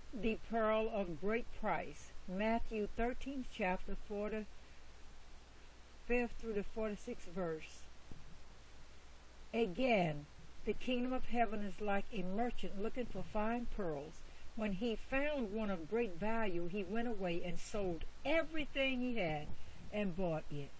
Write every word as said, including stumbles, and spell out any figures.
the pearl of great price. Matthew thirteenth chapter, forty-fifth through the forty-sixth verse. Again, the kingdom of heaven is like a merchant looking for fine pearls. When he found one of great value, he went away and sold everything he had and bought it.